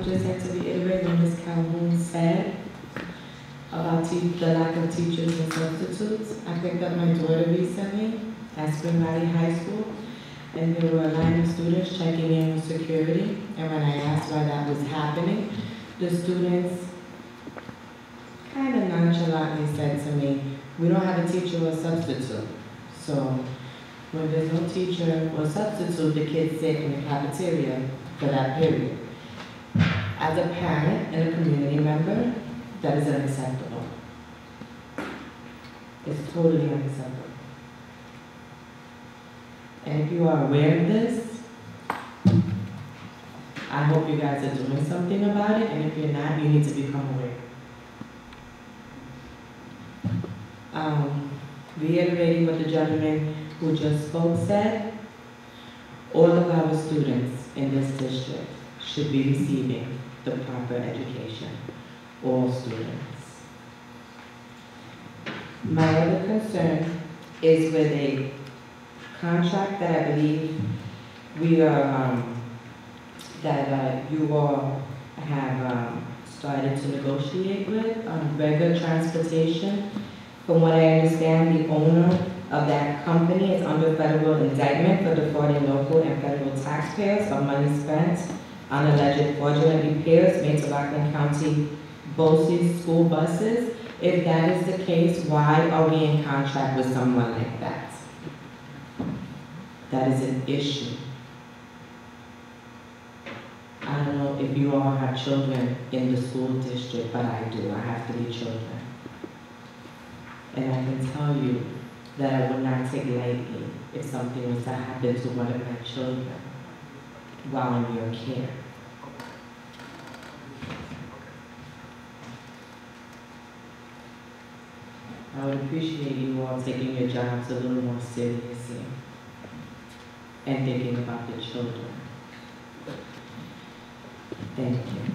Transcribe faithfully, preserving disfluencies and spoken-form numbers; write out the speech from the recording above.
just like to reiterate what Miz Calhoun said about te- the lack of teachers and substitutes. I picked up my daughter recently at Spring Valley High School, and there were a line of students checking in with security, and when I asked why that was happening, the students kind of nonchalantly said to me, "We don't have a teacher or substitute." So when there's no teacher or substitute, the kids sit in the cafeteria for that period. As a parent and a community member, that is unacceptable. It's totally unacceptable. And if you are aware of this, I hope you guys are doing something about it, and if you're not, you need to become aware. Um, reiterating what the gentleman who just spoke said, all of our students in this district should be receiving the proper education. All students. My other concern is with a contract that I believe we are, um, that uh, you all have um, started to negotiate with, um, Brega Transportation. From what I understand, the owner of that company is under federal indictment for defrauding local and federal taxpayers of money spent on alleged fraudulent repairs made to Rockland County BOCES school buses. If that is the case, why are we in contract with someone like that? That is an issue. I don't know if you all have children in the school district, but I do. I have three children. And I can tell you that I would not take lightly if something was to happen to one of my children while in your care. I would appreciate you all taking your jobs a little more seriously and thinking about the children. Thank you.